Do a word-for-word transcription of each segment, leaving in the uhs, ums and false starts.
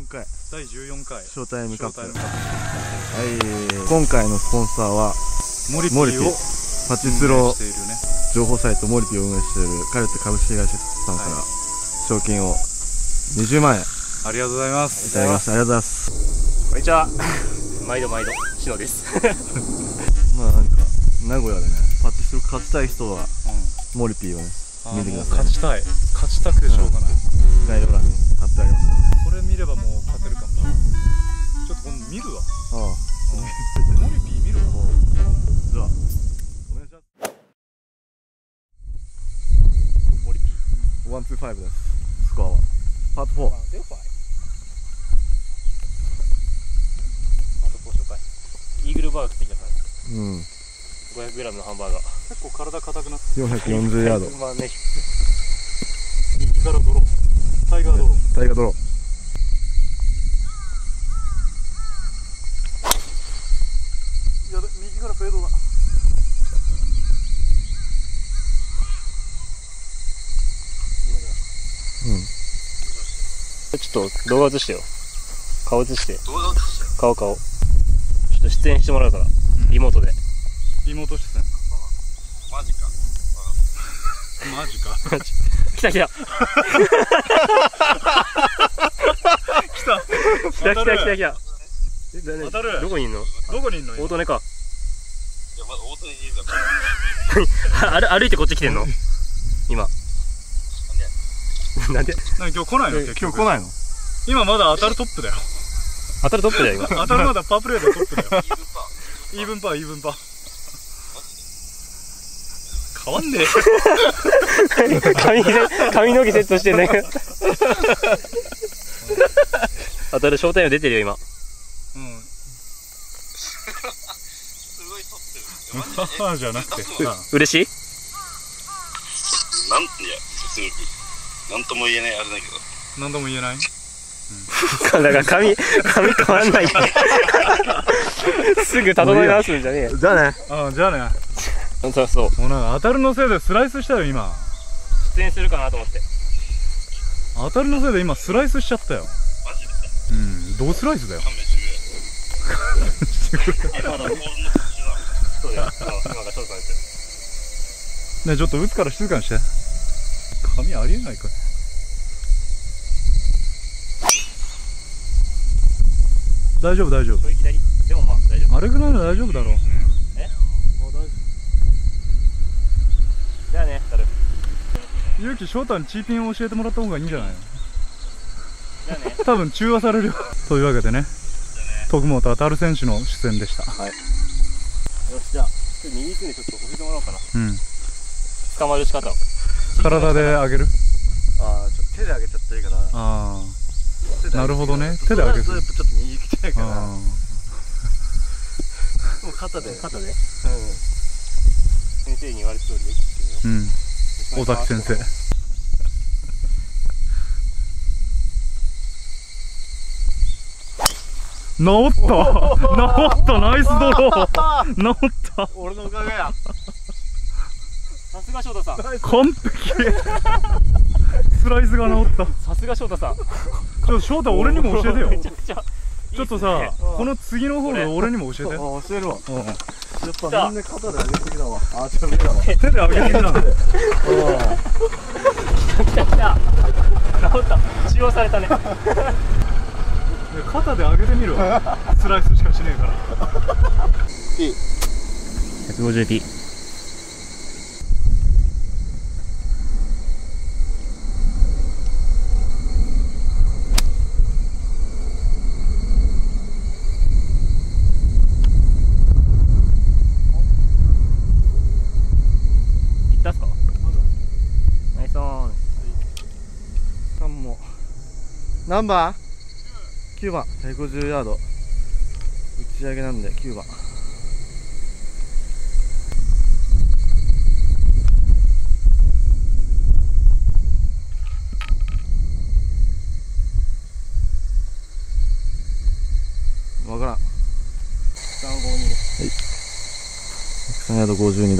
かいだいじゅうよんかいショータイムカップ。はい、 は今回のスポンサーはモリピーをパチスロしているね情報サイトモリピーを運営しているカルテ株式会社さんからはい賞金をにじゅうまんえんいありがとうございますただきました。ありがとうございます。 こんにちは。毎度毎度しのです。 まあなんか名古屋でねパチスロ勝ちたい人はうんモリピーをねあー見てくだもうさい。 勝ちたい勝ちたくてしょうがない、 概要欄に貼ってあります。 これ見ればもう勝てるかもしれない。ちょっと今度見るわああ、 モリピー見るわじゃあお願いします。モリピーワンツーファイブです。スコアはパートフォー。 パートフォー紹介。イーグルバーグって言ったからうん。 ごひゃくグラムのハンバーガー。 結構体硬くなってよんひゃくよんじゅうヤード。 まあね、 右からドロータイガードロータイガードロー。 やべ右からフェードだうん。 ちょっと動画映してよ。顔映して。動画映してよ。顔顔。ちょっと出演してもらうから。リモートで。 リモート出演マジかマジか来た来た。 来た来た来た来た来た。 当たるどこにいんの？ どこにいんの今大利根か。 いやまだ大利根にいるから歩歩いてこっち来てんの？今。なんで？ なん今日来ないの？ 今日来ないの？ 今まだ当たるトップだよ当たるトップだよ今。 当たるまだパープレーでトップだよイーブンパーイーブンパー変わんねえ髪髪の毛セットしてんだけど。当たるショータイム出てるよ今。 うんすごい撮ってるああじゃなくてさ嬉しい？ なんいや別になんとも言えないあれだけど何とも言えないだから髪髪変わんないってすぐ整え直すんじゃねえよ。 じゃあね。 ああじゃあねそうそうもうなんか当たるのせいでスライスしたよ今出演するかなと思って。 当たりのせいで今スライスしちゃったよマジでうんどうスライスだよ勘弁してくれまだボールの途中そうだよ今今がショートされてる。 ねえちょっと打つから静かにして髪ありえないかい大丈夫大丈夫ちょい左でもまあ大丈夫。 あれぐらいの大丈夫だろうえじゃあねタル。 ゆうき翔太にチーピンを教えてもらった方がいいんじゃないのじゃあね。 多分中和されるよというわけでね徳本当選手の出演でした。 はい。よしじゃあちょっと右行くんでちょっと教えてもらおうかな。 うん捕まる仕方を。 体で上げるああ、ちょっと手で上げちゃっていいから。 あ手で上げてなるほどね手で上げるそうなるとやっぱちょっと右行きたいあから。 あもう肩で。 肩でうん。 先生に言われた通りでいいですけど。 うん尾崎先生治った治ったナイスドロー治った俺のおかげや。 さすが翔太さん。 完璧スライスが治ったさすが翔太さん。 ちょっと翔太俺にも教えてよめちゃくちゃちょっとさこの次のホール俺にも教えてあ、教えるわ。 うんやっぱみんな肩で上げすぎだわ。あ、ちょっと無理だわ。 手で上げてみな来た来た。治った。使用されたね。 肩で上げてみるわスライスしかしねえからひゃくごじゅうピー。いったっすか？ナイスオン。 三も何番？きゅうばん。ひゃくごじゅうヤード打ち上げなんできゅうばん。わからん。 さんごにです。 はい。ひゃくさんヤードごじゅうにど。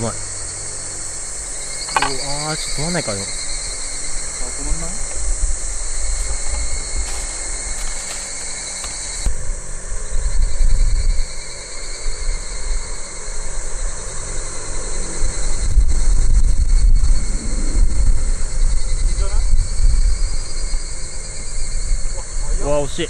まい。おあー、ちょっと止まんないか、でも。 あ、止まんない？ うわ、惜しい。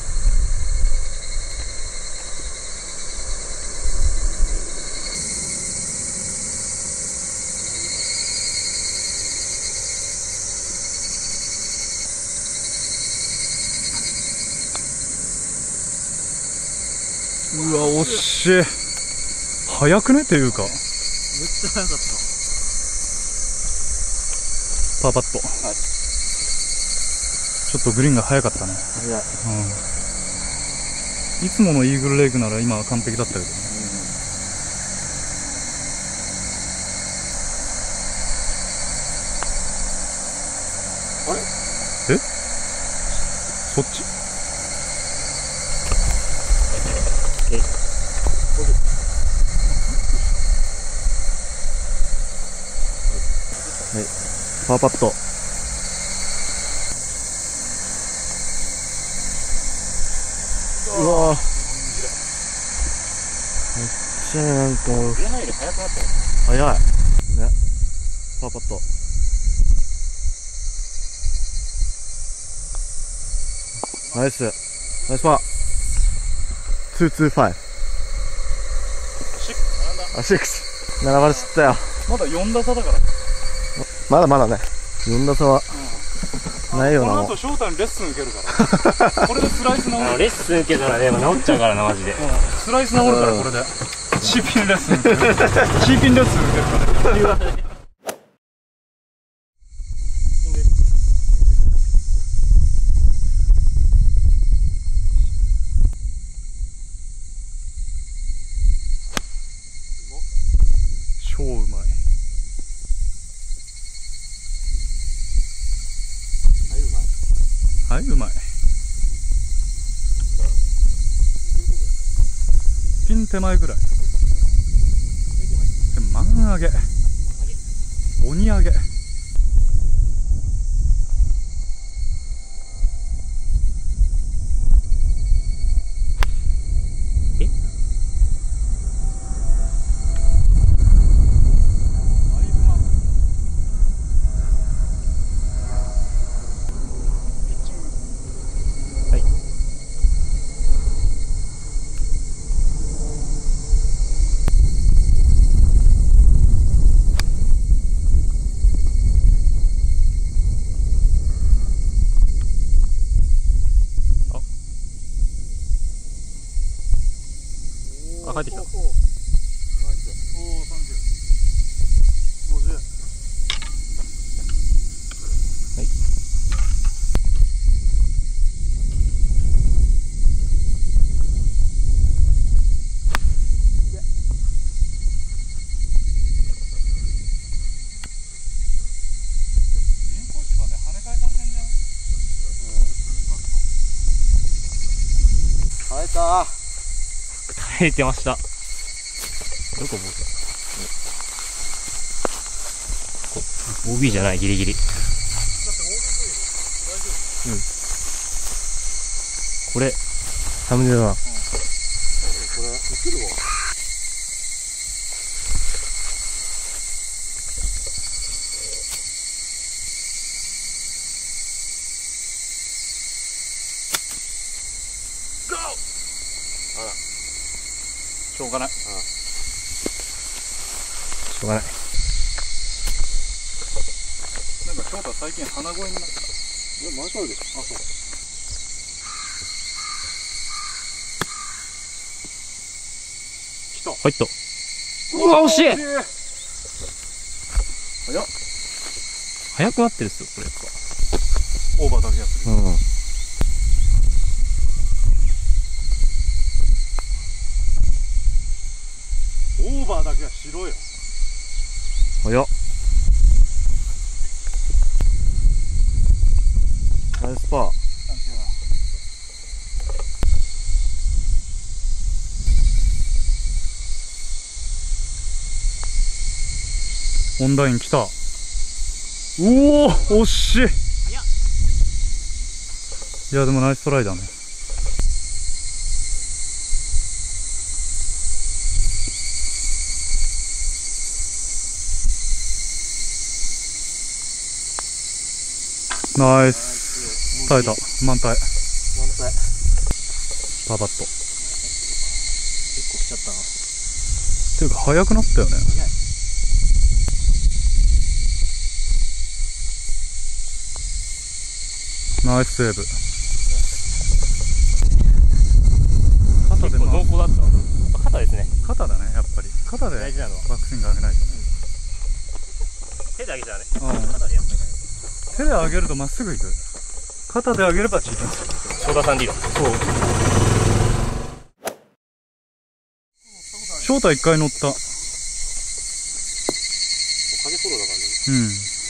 うわ、惜しい。早くねっていうか。 めっちゃ早かった。 パーパット。 はい。 ちょっとグリーンが早かったね。 早い。 うん。いつものイーグルレイクなら今は完璧だったけどね。 あれ？ え？そっち？ はい、パーパット。うわぁ、めっちゃなんかもう前半より速くなったよ。 早いね。パーパット。ナイスナイスパー。ツーツーファイブ。あ、シックス。並ばれちゃったよ。 まだよん打差だから。 まだまだね、よん打差はないよな。 この後翔太にレッスン受けるからこれでスライス治る。 あのレッスン受けたらね、治っちゃうからな、マジで。 スライス治るからこれでチーピンレッスン受けるチーピンレッスン受けるから超うまい。はい、うまい。ピン手前ぐらい。マン上げ。鬼上げ。 え？あ、帰ってきた。 おお、サンキュー。ごじゅう。 はい。 人工芝で跳ね返されてんじゃん。 耐えた。 耐えてました。どこ僕 オービー じゃない、ギリギリ。うん。これ、サムネだな。 これ映るわ。 しょうがない。 しょうがない。 なんか翔太最近鼻声になった。 え、マジで？あ、そう。 来た。 入った。うわ、惜しい。 早っ。 速くなってるっすよ、これやっぱ。 オーバーだけやってる。 うん。 オーバーだけはしろよ。 早っ。ナイスパー。 オンライン来た。うおー、惜しい。いやでもナイストライだね。ナイス。耐えた。満体。 満体。 パパッと。 結構来ちゃったな。 ていうか速くなったよね。ナイスセーブ。肩で結構濃厚だったわ。肩ですね。 肩だね、やっぱり。肩でバ大事なのはックスイング上げないとね。 手で上げちゃうね。 うん。 肩でやっぱり。 手で上げるとまっすぐ行く。肩で上げればチート。 翔太さん理論。 そう。翔太一回乗った。 風フォローだからね。 うん。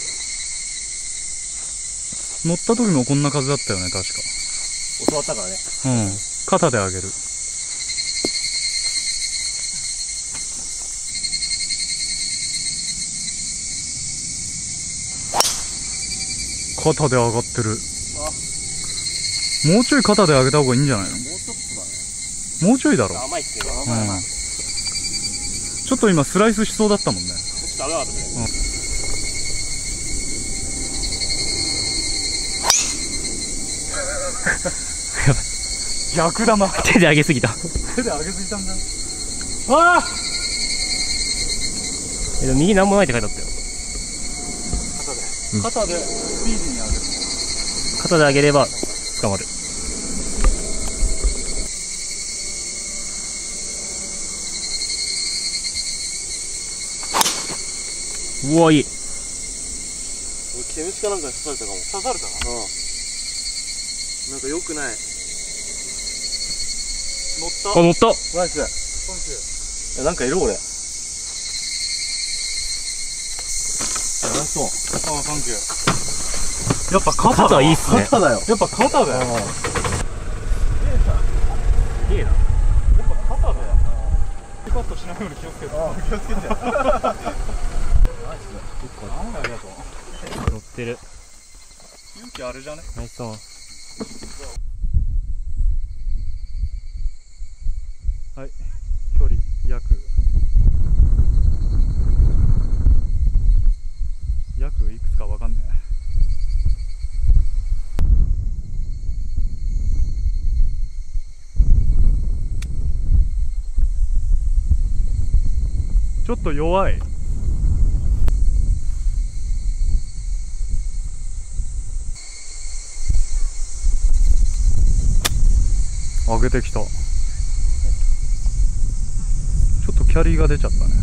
乗った時もこんな風だったよね、確か。 教わったからね。 うん。肩で上げる。肩で上がってる。もうちょい肩で上げた方がいいんじゃないの？ もうちょっとだね。 もうちょいだろ。 甘いっすね。 うん。ちょっと今スライスしそうだったもんね。 ちょっと危なかったね。 逆玉。 手で上げすぎた。 手で上げすぎたんだ。ああ。 え、でも右なんもないって書いてあったよ。 肩でスピーディーに上げる。 肩で上げれば捕まる。うわ、いい。 毛虫かなんかに刺されたかも。 刺されたな。 うん。なんか良くない。 乗った。 あ、乗った。 ナイス。いや、なんかいる俺。ナイスオン。 ああ、サンキュー。やっぱ肩だ。 肩いいっすね。 肩だよ。 やっぱ肩だよ。 すげえな。 やっぱ肩だよ。ピカッとしないように気をつけて。気をつけて。ナイス。ありがとう。 乗ってる。 勇気あれじゃね？ ナイスオン。 はい。距離約。約いくつかわかんない。ちょっと弱い。上げてきた。ちょっとキャリーが出ちゃったね。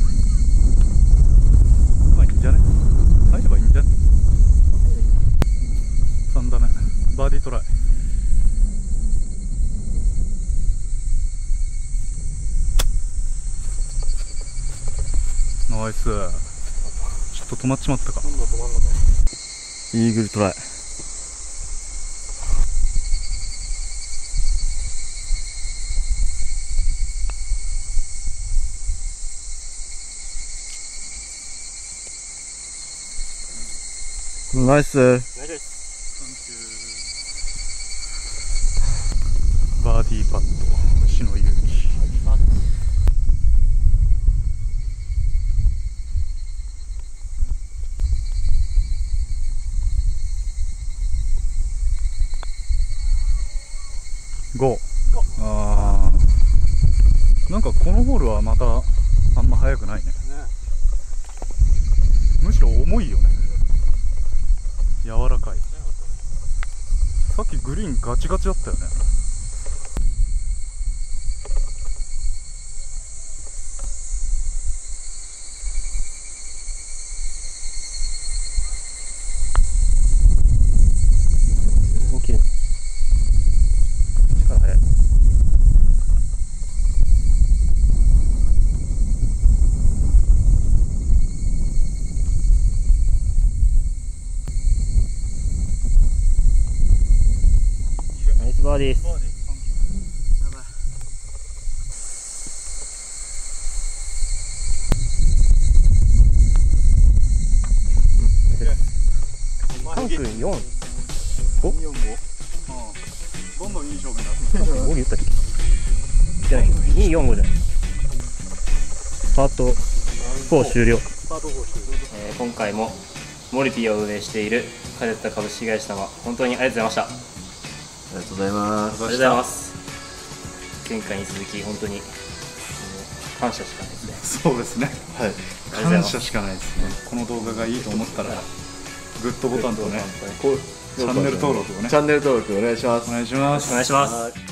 まあいいんじゃね？入ればいいんじゃね？さん打目バーディートライ。ナイス。ちょっと止まっちまったか。 イーグルトライ。ナイス。 ナイスです。 バーディーパット、星野勇気。ご。ああ。なんかこのホールはまたあんま速くないね。むしろ重いよね。柔らかい。さっきグリーンガチガチだったよね。 大きい。力速い。ナイスバーディーです。 クよん、ご？ どんどんいい勝負になってきた。 ご言ったっけ？じゃない、に、よん、ごじゃない。パートよん終了。 パートご終了。 えー今回もモリティを運営しているカゼッタ株式会社様、本当にありがとうございました。 ありがとうございます。 ありがとうございます。前回に続き本当にもう感謝しかないですね。 そうですね。 はい。 ありがとうございます。 感謝しかないですね。この動画がいいと思ったらグッドボタンとね、 こうチャンネル登録をねチャンネル登録お願いします。 お願いします。 お願いします。